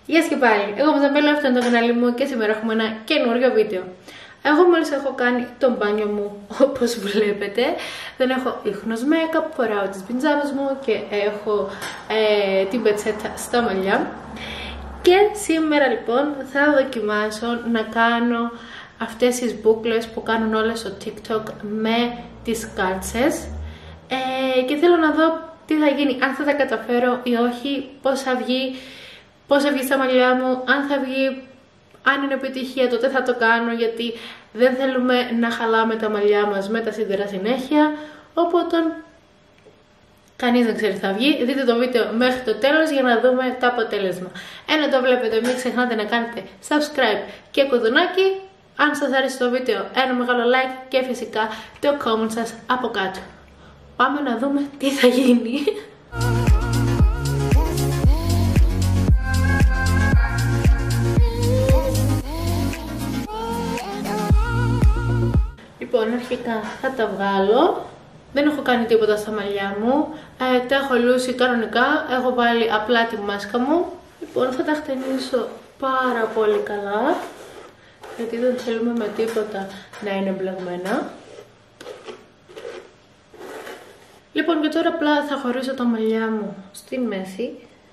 Γεια σας και πάλι, εγώ είμαι Ζαμπέλα, αυτό είναι το κανάλι μου και σήμερα έχουμε ένα καινούριο βίντεο. Εγώ μόλις έχω κάνει το μπάνιο μου, όπως βλέπετε. Δεν έχω ίχνος make-up, φοράω τις πιτζάμες μου και έχω την πετσέτα στα μαλλιά. Και σήμερα λοιπόν θα δοκιμάσω να κάνω αυτές τις μπούκλες που κάνουν όλες στο TikTok με τις κάλτσες. Και θέλω να δω τι θα γίνει, αν θα τα καταφέρω ή όχι, πώς θα βγει στα μαλλιά μου, αν θα βγει, αν είναι επιτυχία τότε θα το κάνω, γιατί δεν θέλουμε να χαλάμε τα μαλλιά μας με τα σίδερα συνέχεια, οπότε κανείς δεν ξέρει τι θα βγει. Δείτε το βίντεο μέχρι το τέλος για να δούμε το αποτέλεσμα. Ένα το βλέπετε, μην ξεχνάτε να κάνετε subscribe και κουδουνάκι. Αν σας άρεσε το βίντεο, ένα μεγάλο like και φυσικά το comment σας από κάτω. Πάμε να δούμε τι θα γίνει. Λοιπόν, αρχικά θα τα βγάλω. Δεν έχω κάνει τίποτα στα μαλλιά μου. Τα έχω λούσει κανονικά. Έχω βάλει απλά τη μάσκα μου. Λοιπόν, θα τα χτενίσω πάρα πολύ καλά, γιατί δεν θέλουμε με τίποτα να είναι μπλεγμένα. Λοιπόν, και τώρα απλά θα χωρίσω τα μαλλιά μου στη μέση.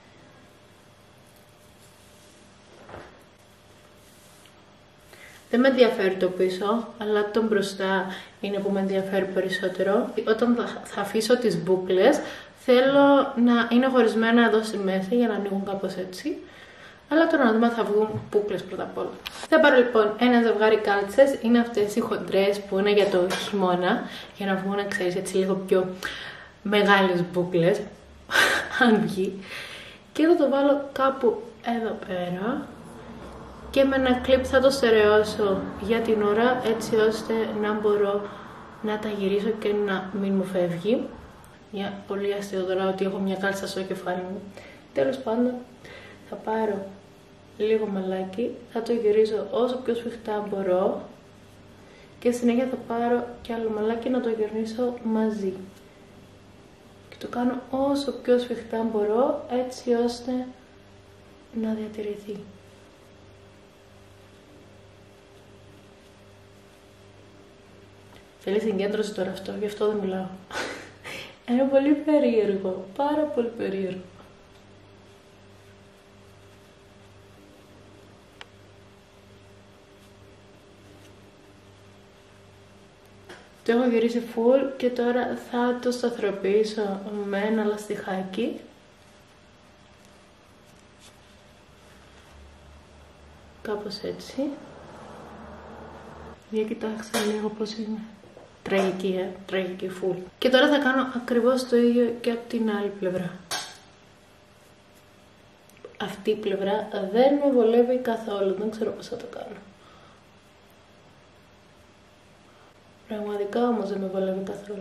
Δεν με ενδιαφέρει το πίσω, αλλά το μπροστά είναι που με ενδιαφέρει περισσότερο. Όταν θα αφήσω τις μπούκλες, θέλω να είναι χωρισμένα εδώ στη μέση για να ανοίγουν κάπως έτσι. Αλλά τώρα να δούμε αν θα βγουν μπούκλες πρώτα απ' όλα. Θα πάρω λοιπόν ένα ζευγάρι κάλτσες, είναι αυτές οι χοντρές που είναι για το χειμώνα, για να βγουν, ξέρεις, έτσι λίγο πιο μεγάλες μπούκλες, αν βγει. Και θα το βάλω κάπου εδώ πέρα. Και με ένα κλιπ θα το στερεώσω για την ώρα, έτσι ώστε να μπορώ να τα γυρίσω και να μην μου φεύγει. Μια πολύ αστείο τώρα ότι έχω μια κάλτσα στο κεφάλι μου. Τέλος πάντων, θα πάρω λίγο μαλάκι, θα το γυρίζω όσο πιο σφιχτά μπορώ και συνέχεια θα πάρω και άλλο μαλάκι να το γυρνήσω μαζί. Και το κάνω όσο πιο σφιχτά μπορώ, έτσι ώστε να διατηρηθεί. Θέλει συγκέντρωση τώρα αυτό, γι' αυτό δεν μιλάω. Είναι πολύ περίεργο, πάρα πολύ περίεργο. Το έχω γυρίσει full και τώρα θα το σταθεροποιήσω με ένα λαστιχάκι. Κάπως έτσι. Για κοιτάξτε λίγο πώς είναι. Τραγική, τραγική full. Και τώρα θα κάνω ακριβώς το ίδιο και από την άλλη πλευρά. Αυτή η πλευρά δεν με βολεύει καθόλου, δεν ξέρω πώς θα το κάνω. Πραγματικά όμως δεν με βολεύει καθόλου.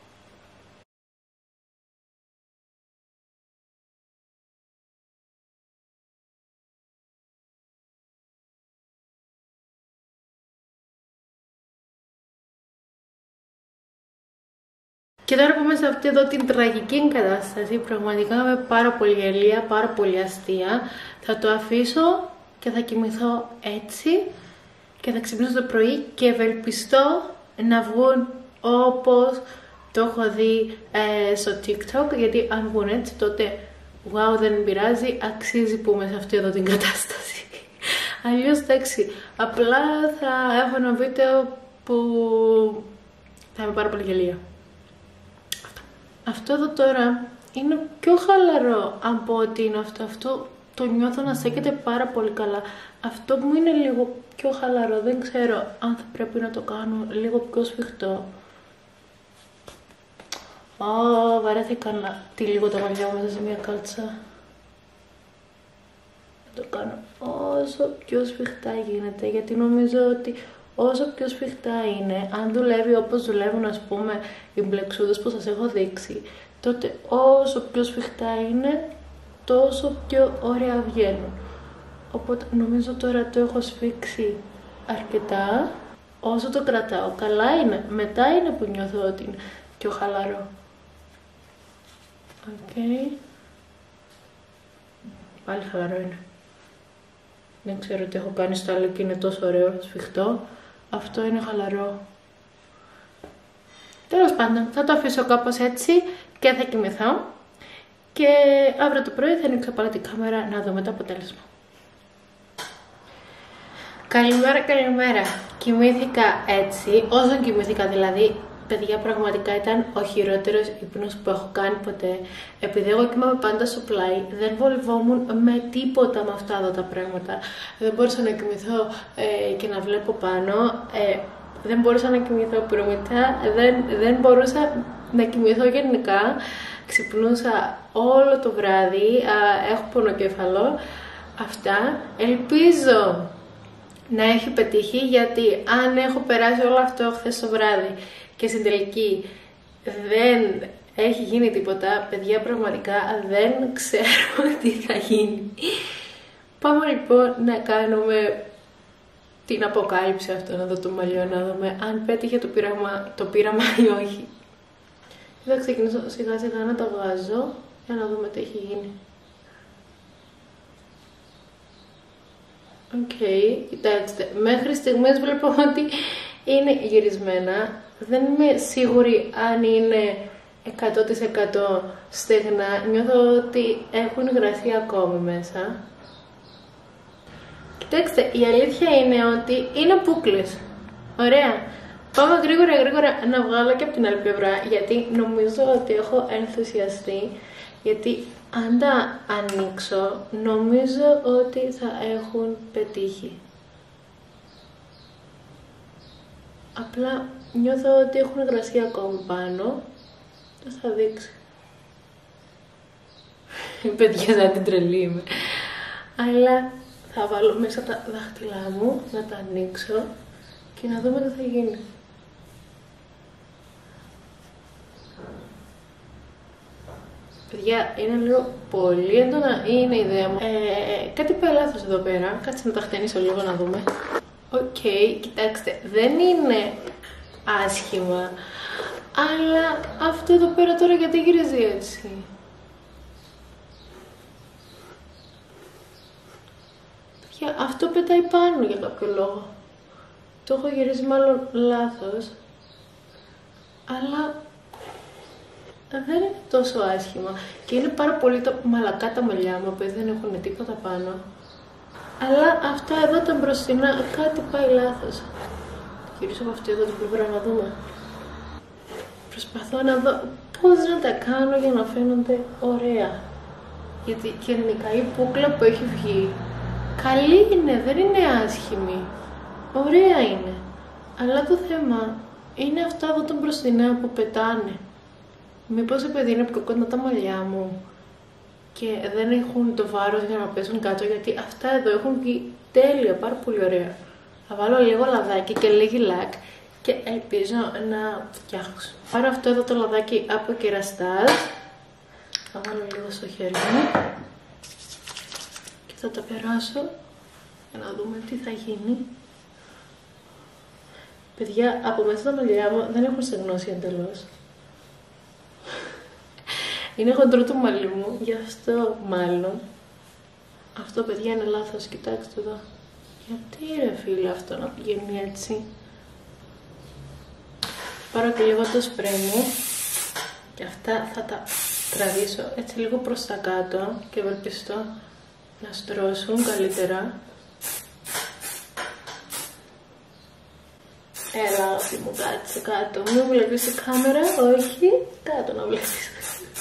Και τώρα που είμαι σε αυτή εδώ την τραγική κατάσταση, πραγματικά είμαι πάρα πολύ γελία, πάρα πολύ αστεία. Θα το αφήσω και θα κοιμηθώ έτσι και θα ξυπνήσω το πρωί και ευελπιστώ να βγουν όπως το έχω δει στο TikTok, γιατί αν βγουν έτσι τότε wow, δεν πειράζει, αξίζει που είμαι σε αυτή εδώ την κατάσταση. Αλλιώς εντάξει, απλά θα έχω ένα βίντεο που θα είμαι πάρα πολύ γελία. Αυτό εδώ τώρα είναι πιο χαλαρό από ότι είναι αυτό. Αυτό το νιώθω να στέκεται πάρα πολύ καλά. Αυτό που είναι λίγο πιο χαλαρό, δεν ξέρω αν θα πρέπει να το κάνω λίγο πιο σφιχτό. Βαρέθηκα να τυλίγω τα μαλλιά μου μέσα σε μια κάλτσα. Να το κάνω όσο πιο σφιχτά γίνεται, γιατί νομίζω ότι όσο πιο σφιχτά είναι, αν δουλεύει όπως δουλεύουν ας πούμε οι μπλεξούδες που σας έχω δείξει, τότε όσο πιο σφιχτά είναι, τόσο πιο ωραία βγαίνουν. Οπότε νομίζω τώρα το έχω σφίξει αρκετά. Όσο το κρατάω καλά είναι, μετά είναι που νιώθω ότι είναι πιο χαλαρό. Οκ. Πάλι χαλαρό είναι. Δεν ξέρω τι έχω κάνει στο άλλο και είναι τόσο ωραίο, σφιχτό. Αυτό είναι χαλαρό. Τέλος πάντων, θα το αφήσω κάπως έτσι και θα κοιμηθώ. Και αύριο το πρωί θα ανοίξω πάλι την κάμερα να δούμε το αποτέλεσμα. Καλημέρα, καλημέρα. Κοιμήθηκα έτσι, όσο κοιμήθηκα δηλαδή. Παιδιά, πραγματικά ήταν ο χειρότερος ύπνος που έχω κάνει ποτέ. Επειδή εγώ κοιμάμαι πάντα στο πλάι, δεν βολευόμουν με τίποτα με αυτά εδώ τα πράγματα. Δεν μπορούσα να κοιμηθώ και να βλέπω πάνω. Δεν μπορούσα να κοιμηθώ προμητά. Δεν μπορούσα να κοιμηθώ γενικά. Ξυπνούσα όλο το βράδυ. Έχω πονοκέφαλο. Αυτά. Ελπίζω να έχει πετύχει, γιατί αν έχω περάσει όλο αυτό χθες το βράδυ και στην τελική δεν έχει γίνει τίποτα, παιδιά, πραγματικά δεν ξέρω τι θα γίνει. Πάμε λοιπόν να κάνουμε την αποκάλυψη αυτών εδώ το μαλλιό, να δούμε αν πέτυχε το πείραμα ή όχι. Θα ξεκινήσω σιγά σιγά να τα βγάζω για να δούμε τι έχει γίνει. Οκ, κοιτάξτε, μέχρι στιγμής βλέπω ότι είναι γυρισμένα. Δεν είμαι σίγουρη αν είναι 100% στεγνά. Νιώθω ότι έχουν γραφεί ακόμη μέσα. Κοιτάξτε, η αλήθεια είναι ότι είναι μπούκλες. Ωραία. Πάμε γρήγορα να βγάλω και από την άλλη πλευρά, γιατί νομίζω ότι έχω ενθουσιαστεί. Γιατί αν τα ανοίξω, νομίζω ότι θα έχουν πετύχει. Απλά νιώθω ότι έχουν γρασία ακόμη πάνω. Το θα δείξει. Παιδιά, σαν την τρελή είμαι. Αλλά θα βάλω μέσα τα δάχτυλά μου, να τα ανοίξω και να δούμε τι θα γίνει. Παιδιά, είναι λίγο πολύ έντονα ή είναι η ιδέα μου? Κάτι πάει λάθος εδώ πέρα. Κάτσε να τα χτενίσω λίγο να δούμε. Οκ, κοιτάξτε, δεν είναι άσχημα. Αλλά αυτό εδώ πέρα τώρα γιατί γυρίζει έτσι? Παιδιά, αυτό πετάει πάνω για κάποιο λόγο. Το έχω γυρίσει μάλλον λάθος. Αλλά δεν είναι τόσο άσχημα. Και είναι πάρα πολύ μαλακά τα μαλλιά μου, επειδή δεν έχουν τίποτα πάνω. Αλλά αυτά εδώ τα μπροστινά, κάτι πάει λάθος. Θα γυρίσω από αυτή εδώ την πλευρά να δούμε. Προσπαθώ να δω πώς να τα κάνω για να φαίνονται ωραία. Γιατί γενικά η μπούκλα που έχει βγει καλή είναι, δεν είναι άσχημη. Ωραία είναι. Αλλά το θέμα είναι αυτά εδώ τα μπροστινά που πετάνε. Μήπως επειδή είναι πιο κοντά τα μαλλιά μου και δεν έχουν το βάρος για να πέσουν κάτω, γιατί αυτά εδώ έχουν βγει τέλεια, πάρα πολύ ωραία. Θα βάλω λίγο λαδάκι και λίγη λακ και ελπίζω να φτιάξω. Πάρω αυτό εδώ το λαδάκι από κεραστάζ, θα βάλω λίγο στο χέρι μου και θα τα περάσω για να δούμε τι θα γίνει. Παιδιά, από μέσα τα μαλλιά μου δεν έχουν στεγνώσει εντελώς. Είναι χοντρό το μαλλί μου, γι' αυτό μάλλον. Αυτό, παιδιά, είναι λάθος, κοιτάξτε εδώ. Γιατί ρε φίλε αυτό να πηγαίνει έτσι? Πάρω και λίγο το σπρέι μου και αυτά θα τα τραβήσω έτσι λίγο προς τα κάτω και ευελπιστώ να στρώσουν καλύτερα. Έλα, ότι μου κάτσε κάτω. Μην βλέπεις η κάμερα, όχι, κάτω να βλέπεις.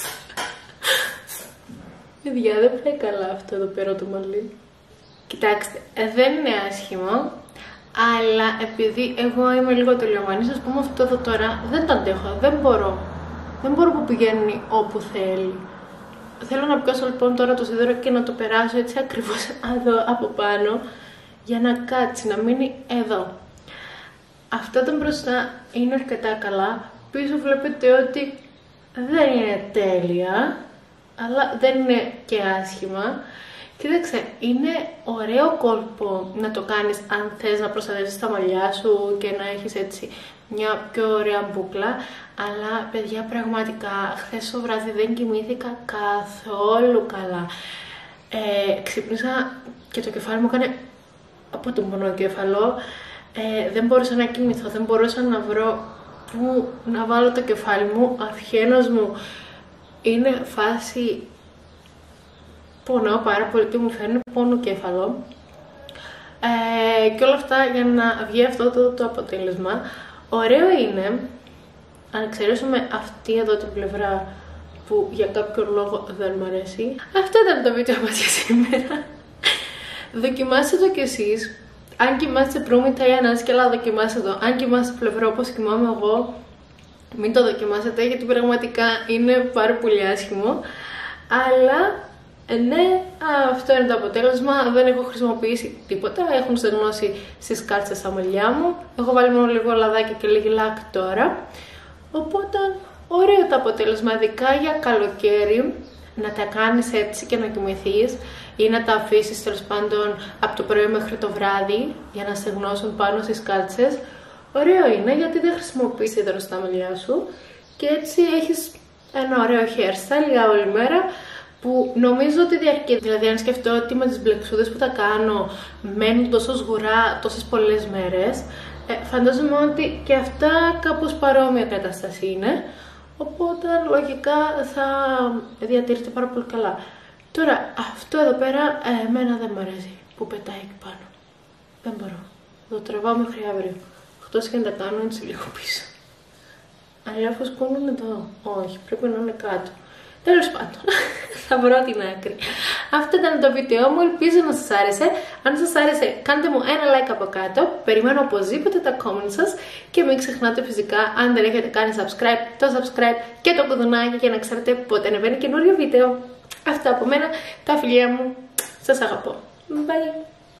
Παιδιά, δεν πάει καλά αυτό εδώ πέρα το μαλλί. Κοιτάξτε, δεν είναι άσχημο, αλλά επειδή εγώ είμαι λίγο τελειωμένη, ας πούμε αυτό εδώ τώρα δεν το αντέχω, δεν μπορώ. Δεν μπορώ που πηγαίνει όπου θέλει. Θέλω να πιάσω λοιπόν τώρα το σίδερο και να το περάσω έτσι ακριβώς εδώ από πάνω, για να κάτσει, να μείνει εδώ. Αυτό το μπροστά είναι αρκετά καλά. Πίσω βλέπετε ότι δεν είναι τέλεια, αλλά δεν είναι και άσχημα. Κοίταξε, είναι ωραίο κόλπο να το κάνεις αν θες να προστατεύσεις τα μαλλιά σου και να έχεις έτσι μια πιο ωραία μπούκλα. Αλλά παιδιά, πραγματικά χθες το βράδυ δεν κοιμήθηκα καθόλου καλά. Ξύπνησα και το κεφάλι μου έκανε από τον πονοκέφαλο. Δεν μπορούσα να κοιμηθώ, δεν μπορούσα να βρω που να βάλω το κεφάλι μου, αυχένος μου. Είναι φάση, πονάω πάρα πολύ και μου φέρνει πονοκέφαλο. Και όλα αυτά για να βγει αυτό το αποτέλεσμα. Ωραίο είναι, αν εξαιρέσουμε αυτή εδώ την πλευρά που για κάποιο λόγο δεν μου αρέσει. Αυτό ήταν το βίντεο μας για σήμερα. Δοκιμάστε το κι εσείς. Αν κοιμάστε προύμητα ή ανάσκελα, δοκιμάστε το. Αν κοιμάστε πλευρό όπως κοιμάμαι εγώ, μην το δοκιμάσετε, γιατί πραγματικά είναι πάρα πολύ άσχημο. Αλλά ναι, αυτό είναι το αποτέλεσμα. Δεν έχω χρησιμοποιήσει τίποτα. Έχουν στεγνώσει στις κάλτσες τα μαλλιά μου. Έχω βάλει μόνο λίγο λαδάκι και λίγη λάκ τώρα. Οπότε ωραίο το αποτέλεσμα, ειδικά για καλοκαίρι, να τα κάνεις έτσι και να κοιμηθείς ή να τα αφήσεις τέλος πάντων από το πρωί μέχρι το βράδυ για να στεγνώσουν πάνω στις κάλτσες. Ωραίο είναι γιατί δεν χρησιμοποιείς υδρό στα μαλλιά σου και έτσι έχεις ένα ωραίο hairstyle για όλη μέρα που νομίζω ότι διαρκεί. Δηλαδή, αν σκεφτώ ότι με τις μπλεξούδες που τα κάνω μένουν τόσο σγουρά τόσες πολλές μέρες, φαντάζομαι ότι και αυτά κάπως παρόμοια κατάσταση είναι. Οπότε λογικά θα διατηρείται πάρα πολύ καλά. Τώρα, αυτό εδώ πέρα εμένα δεν μου αρέσει που πετάει εκεί πάνω. Δεν μπορώ. Το τραβάω μέχρι αύριο. Εκτός και να τα κάνω έτσι λίγο πίσω. Αλλά αφού σκούνουν εδώ. Όχι, πρέπει να είναι κάτω. Τέλος πάντων, θα βρω την άκρη. Αυτό ήταν το βίντεο μου, ελπίζω να σας άρεσε. Αν σας άρεσε, κάντε μου ένα like από κάτω. Περιμένω οπωσδήποτε τα comments σας. Και μην ξεχνάτε φυσικά, αν δεν έχετε κάνει subscribe, το subscribe και το κουδουνάκι για να ξέρετε πότε ανεβαίνει καινούριο βίντεο. Αυτά από μένα, τα φιλιά μου, σας αγαπώ. Bye!